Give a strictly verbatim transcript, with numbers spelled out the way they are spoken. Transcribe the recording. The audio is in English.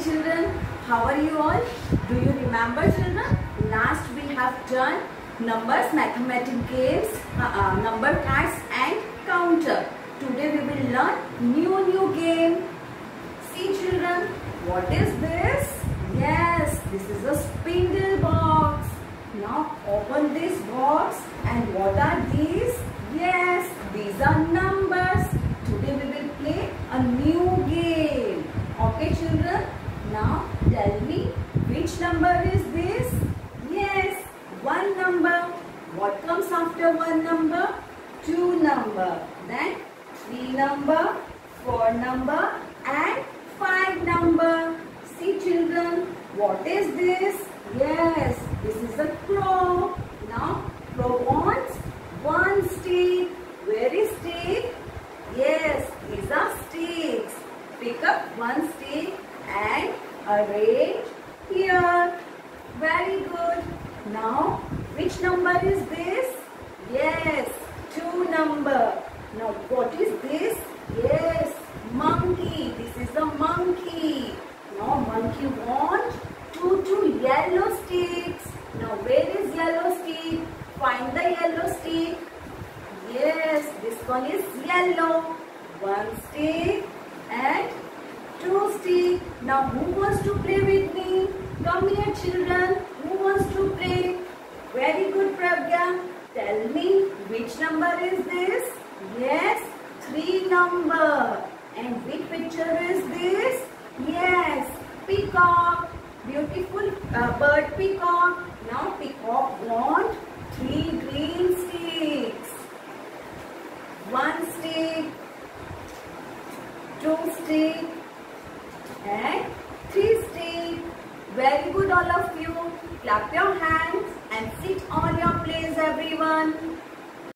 children, how are you all? Do you remember children? Last we have done numbers, mathematical games, uh, uh, number cards and counter. Today we will learn new new game. See children, what is this? Yes, this is a spindle box. Now open this box and what are these? Yes, these are numbers. Today we will play a new game. Okay children, now tell me which number is this? Yes, one number. What comes after one number? Two number. Then three number, four number and five number. See children, what is this? Yes, this is a crow. Now crow wants one stick. Where is stick? Yes, these are sticks. Pick up one stick and arrange here. Very good. Now, which number is this? Yes, two number. Now, what is this? Yes, monkey. This is a monkey. Now, monkey wants two, two yellow sticks. Now, where is yellow stick? Find the yellow stick. Yes, this one is yellow. One stick and two sticks. Now who wants to play with me? Come here children. Who wants to play? Very good Pragya. Tell me which number is this? Yes, three number. And which picture is this? Yes, peacock. Beautiful uh, bird peacock. Now peacock wants three green sticks. One stick, two stick and three stick. Very good all of you. Clap your hands and sit on your place everyone.